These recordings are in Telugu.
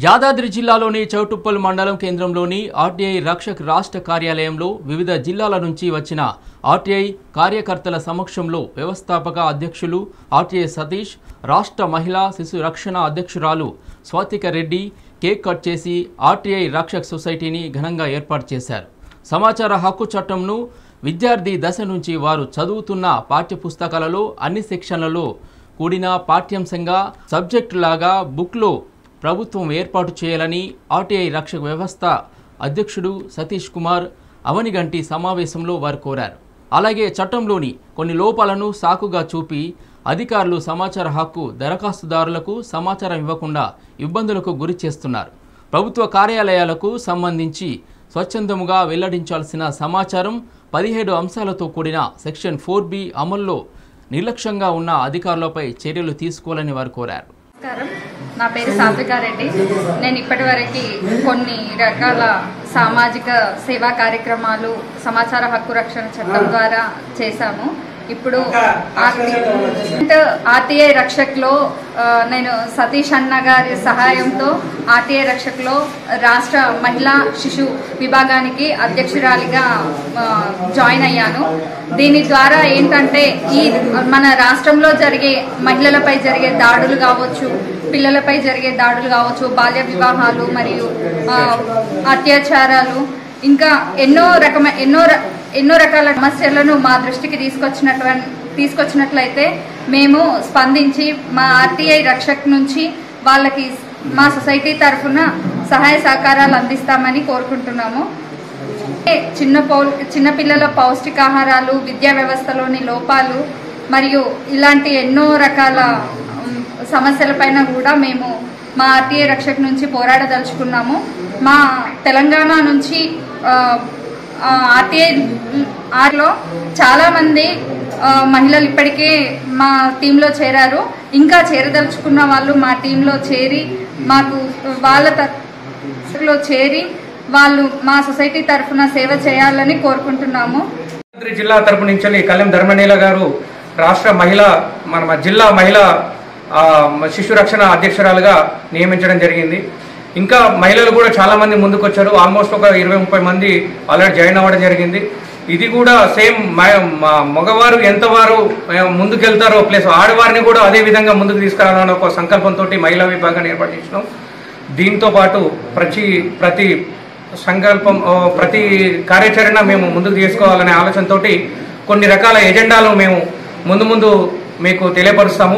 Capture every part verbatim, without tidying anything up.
యాదాద్రి జిల్లాలోని చౌటుప్పల్ మండలం కేంద్రంలోని ఆర్టీఐ రక్షక్ రాష్ట్ర కార్యాలయంలో వివిధ జిల్లాల నుంచి వచ్చిన ఆర్టీఐ కార్యకర్తల సమక్షంలో వ్యవస్థాపక అధ్యక్షులు ఆర్టీఐ సతీష్, రాష్ట్ర మహిళా శిశు రక్షణ అధ్యక్షురాలు స్వాతిక రెడ్డి కేక్ కట్ చేసి ఆర్టీఐ రక్షక్ సొసైటీని ఘనంగా ఏర్పాటు చేశారు. సమాచార హక్కు చట్టంను విద్యార్థి దశ నుంచి వారు చదువుతున్న పాఠ్యపుస్తకాలలో అన్ని సెక్షన్లలో కూడిన పాఠ్యాంశంగా సబ్జెక్టులాగా బుక్లో ప్రభుత్వం ఏర్పాటు చేయాలని ఆర్టీఐ రక్షక వ్యవస్థ అధ్యక్షుడు సతీష్ కుమార్ అవనిగంటి సమావేశంలో వారు కోరారు. అలాగే చట్టంలోని కొన్ని లోపాలను సాకుగా చూపి అధికారులు సమాచార హక్కు దరఖాస్తుదారులకు సమాచారం ఇవ్వకుండా ఇబ్బందులకు గురి చేస్తున్నారు. ప్రభుత్వ కార్యాలయాలకు సంబంధించి స్వచ్ఛందముగా వెల్లడించాల్సిన సమాచారం పదిహేడు అంశాలతో కూడిన సెక్షన్ ఫోర్ బి అమల్లో నిర్లక్ష్యంగా ఉన్న అధికారులపై చర్యలు తీసుకోవాలని వారు కోరారు. నమస్కారం, నా పేరు సాత్విక రెడ్డి. నేను ఇప్పటి వరకు కొన్ని రకాల సామాజిక సేవా కార్యక్రమాలు సమాచార హక్కు రక్షణ చట్టం ద్వారా చేశాము. ఇప్పుడు ఆర్టీఐ రక్షక్లో నేను సతీష్ అన్న గారి సహాయంతో ఆర్టీఐ రక్షక్లో రాష్ట్ర మహిళా శిశు విభాగానికి అధ్యక్షురాలిగా జాయిన్ అయ్యాను. దీని ద్వారా ఏంటంటే ఈ మన రాష్ట్రంలో జరిగే మహిళలపై జరిగే దాడులు కావచ్చు, పిల్లలపై జరిగే దాడులు కావచ్చు, బాల్య వివాహాలు మరియు అత్యాచారాలు ఇంకా ఎన్నో రకమ ఎన్నో ఎన్నో రకాల సమస్యలను మా దృష్టికి తీసుకొచ్చినట్టు తీసుకొచ్చినట్లయితే మేము స్పందించి మా ఆర్టీఐ రక్షక్ నుంచి వాళ్ళకి మా సొసైటీ తరఫున సహాయ సహకారాలు అందిస్తామని కోరుకుంటున్నాము. చిన్న పౌ చిన్నపిల్లల పౌష్టికాహారాలు, విద్యా వ్యవస్థలోని లోపాలు మరియు ఇలాంటి ఎన్నో రకాల సమస్యలపైన కూడా మేము మా ఆర్టీఐ రక్షక్ నుంచి పోరాడదలుచుకున్నాము. మా తెలంగాణ నుంచి ఆర్టీఐ ఆర్లో చాలా మంది మహిళలు ఇప్పటికే మా టీంలో చేరారు. ఇంకా చేరదలుచుకున్న వాళ్ళు మా టీంలో చేరి మాకు వాళ్ళ తరఫులో చేరి వాళ్ళు మా సొసైటీ తరఫున సేవ చేయాలని కోరుకుంటున్నాము. జిల్లా తరపు నుంచి కళ్యాణ్ ధర్మనీల గారు రాష్ట్ర మహిళా మన జిల్లా మహిళా శిశు రక్షణ అధ్యక్షురాలుగా నియమించడం జరిగింది. ఇంకా మహిళలు కూడా చాలా మంది ముందుకు వచ్చారు. ఆల్మోస్ట్ ఒక ఇరవై ముప్పై మంది ఆల్రెడీ జాయిన్ అవ్వడం జరిగింది. ఇది కూడా సేమ్ మగవారు ఎంతవారు ముందుకెళ్తారో ప్లస్ ఆడవారిని కూడా అదే విధంగా ముందుకు తీసుకురావాలన్న ఒక సంకల్పంతో మహిళా విభాగాన్ని ఏర్పాటు చేసినాం. దీంతో పాటు ప్రతి ప్రతి సంకల్పం ప్రతి కార్యాచరణ మేము ముందుకు తీసుకోవాలనే ఆలోచనతో కొన్ని రకాల ఎజెండాలు మేము ముందు ముందు మీకు తెలియపరుస్తాము.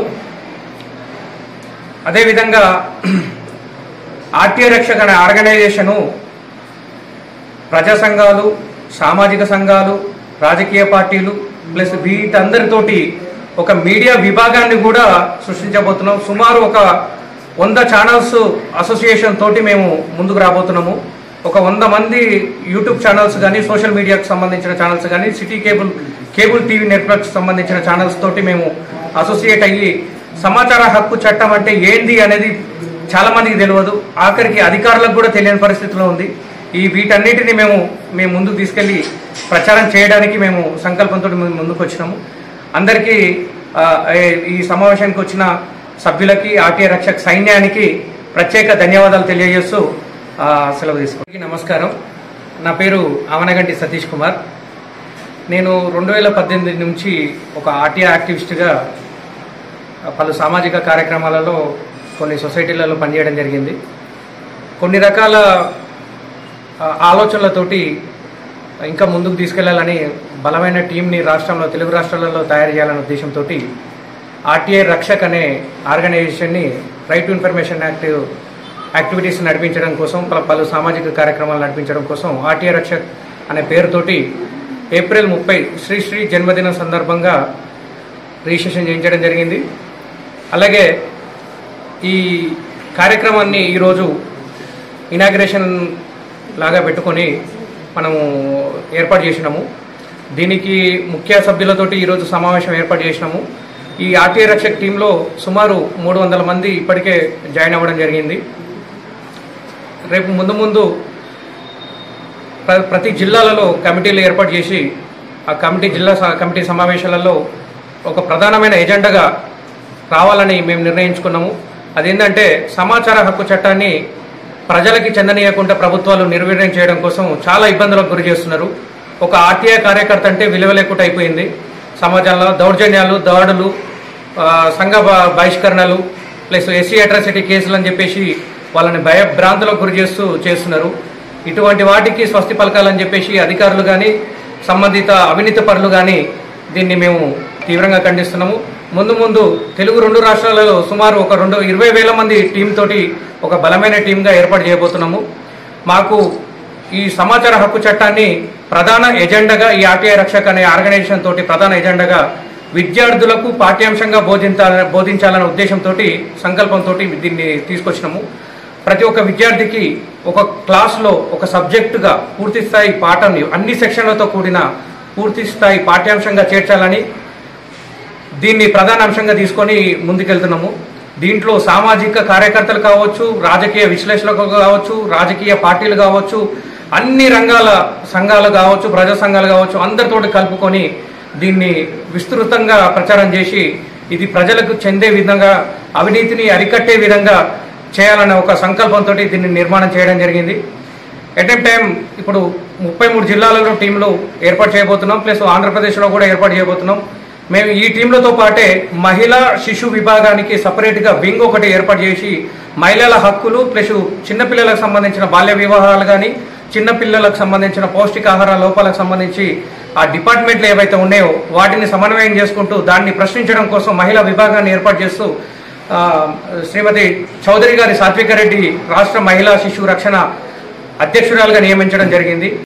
అదేవిధంగా ఆర్టీఐ రక్షక్ అనే ఆర్గనైజేషను ప్రజా సంఘాలు, సామాజిక సంఘాలు, రాజకీయ పార్టీలు ప్లస్ వీటందరితోటి ఒక మీడియా విభాగాన్ని కూడా సృష్టించబోతున్నాం. సుమారు ఒక వంద ఛానల్స్ అసోసియేషన్ తోటి మేము ముందుకు రాబోతున్నాము. ఒక వంద మంది యూట్యూబ్ ఛానల్స్ కానీ, సోషల్ మీడియాకు సంబంధించిన ఛానల్స్ కానీ, city cable cable TV network సంబంధించిన ఛానల్స్ తోటి మేము అసోసియేట్ అయ్యి సమాచార హక్కు చట్టం అంటే ఏంది అనేది చాలా మందికి తెలియదు. ఆఖరికి అధికారులకు కూడా తెలియని పరిస్థితిలో ఉంది. ఈ వీటన్నిటిని మేము మేము ముందుకు తీసుకెళ్లి ప్రచారం చేయడానికి మేము సంకల్పంతో ముందుకు వచ్చినాము. అందరికీ ఈ సమావేశానికి వచ్చిన సభ్యులకి, ఆర్టీఐ రక్షక్ సైన్యానికి ప్రత్యేక ధన్యవాదాలు తెలియజేస్తూ సెలవు తీసుకోండి. నమస్కారం, నా పేరు అవనగంటి సతీష్ కుమార్. నేను రెండు వేల పద్దెనిమిది నుంచి ఒక ఆర్టీఐ యాక్టివిస్ట్గా పలు సామాజిక కార్యక్రమాలలో కొన్ని సొసైటీలలో పనిచేయడం జరిగింది. కొన్ని రకాల ఆలోచనలతోటి ఇంకా ముందుకు తీసుకెళ్లాలని బలమైన టీంని రాష్ట్రంలో తెలుగు రాష్ట్రాలలో తయారు చేయాలనే ఉద్దేశంతో ఆర్టీఐ రక్షక్ అనే ఆర్గనైజేషన్ని right to information act activities నడిపించడం కోసం, పలు సామాజిక కార్యక్రమాలు నడిపించడం కోసం ఆర్టీఐ రక్షక్ అనే పేరుతోటి ఏప్రిల్ ముప్పై శ్రీ శ్రీ జన్మదినం సందర్భంగా రిజిస్ట్రేషన్ చేయించడం జరిగింది. అలాగే ఈ కార్యక్రమాన్ని ఈరోజు ఇనాగ్రేషన్ లాగా పెట్టుకొని మనము ఏర్పాటు చేసినాము. దీనికి ముఖ్య సభ్యులతోటి ఈరోజు సమావేశం ఏర్పాటు చేసినాము. ఈ ఆర్టీఐ రక్షక్ టీంలో సుమారు మూడు వందల మంది ఇప్పటికే జాయిన్ అవ్వడం జరిగింది. రేపు ముందు ముందు ప్రతి జిల్లాలలో కమిటీలు ఏర్పాటు చేసి ఆ కమిటీ జిల్లా కమిటీ సమావేశాలలో ఒక ప్రధానమైన ఎజెండాగా రావాలని మేము నిర్ణయించుకున్నాము. అదేంటంటే సమాచార హక్కు చట్టాన్ని ప్రజలకి చెందనీయకుండా ప్రభుత్వాలు నిర్వీర్యం చేయడం కోసం చాలా ఇబ్బందులకు గురి చేస్తున్నారు. ఒక ఆర్టీఐ కార్యకర్త అంటే విలువ లేకుండా అయిపోయింది. సమాజంలో దౌర్జన్యాలు, దాడులు, సంఘ బహిష్కరణలు ప్లస్ ఎస్సీ అట్రాసిటీ కేసులు అని చెప్పేసి వాళ్ళని భయభ్రాంతులకు గురి చేస్తూ చేస్తున్నారు. ఇటువంటి వాటికి స్వస్తి పలకాలని చెప్పేసి అధికారులు కానీ సంబంధిత అవినీతి పరులు కానీ దీన్ని మేము తీవ్రంగా ఖండిస్తున్నాము. ముందు ముందు తెలుగు రెండు రాష్ట్రాలలో సుమారు ఒక రెండు ఇరవై వేల మంది టీం తోటి ఒక బలమైన టీంగా ఏర్పాటు చేయబోతున్నాము. మాకు ఈ సమాచార హక్కు చట్టాన్ని ప్రధాన ఎజెండాగా ఈ ఆర్టీఐ రక్షక్ అనే ఆర్గనైజేషన్ తోటి ప్రధాన ఎజెండాగా విద్యార్థులకు పాఠ్యాంశంగా బోధించాల బోధించాలనే ఉద్దేశంతో సంకల్పంతో దీన్ని తీసుకొచ్చినాము. ప్రతి ఒక్క విద్యార్థికి ఒక క్లాస్లో ఒక సబ్జెక్టుగా పూర్తి స్థాయి పాఠాన్ని అన్ని సెక్షన్లతో కూడిన పూర్తి స్థాయి పాఠ్యాంశంగా చేర్చాలని దీన్ని ప్రధాన అంశంగా తీసుకొని ముందుకెళ్తున్నాము. దీంట్లో సామాజిక కార్యకర్తలు కావచ్చు, రాజకీయ విశ్లేషకులు కావచ్చు, రాజకీయ పార్టీలు కావచ్చు, అన్ని రంగాల సంఘాలు కావచ్చు, ప్రజా సంఘాలు కావచ్చు, అందరితోటి కలుపుకొని దీన్ని విస్తృతంగా ప్రచారం చేసి ఇది ప్రజలకు చెందే విధంగా అవినీతిని అరికట్టే విధంగా చేయాలనే ఒక సంకల్పంతో దీన్ని నిర్మాణం చేయడం జరిగింది. ఎట్ ఏ టైం ఇప్పుడు ముప్పై మూడు జిల్లాలలో టీంలు ఏర్పాటు చేయబోతున్నాం, ప్లస్ ఆంధ్రప్రదేశ్లో కూడా ఏర్పాటు చేయబోతున్నాం. మేము ఈ టీంలతో పాటే మహిళా శిశు విభాగానికి సపరేట్గా వింగ్ ఒకటి ఏర్పాటు చేసి మహిళల హక్కులు ప్లస్ చిన్నపిల్లలకు సంబంధించిన బాల్య వివాహాలు కానీ చిన్నపిల్లలకు సంబంధించిన పౌష్టికాహార లోపాలకు సంబంధించి ఆ డిపార్ట్మెంట్లు ఏవైతే ఉన్నాయో వాటిని సమన్వయం చేసుకుంటూ దాన్ని ప్రశ్నించడం కోసం మహిళా విభాగాన్ని ఏర్పాటు చేస్తూ శ్రీమతి చౌదరి గారి సాత్విక రెడ్డి రాష్ట్ర మహిళా శిశు రక్షణ అధ్యక్షురాలుగా నియమించడం జరిగింది.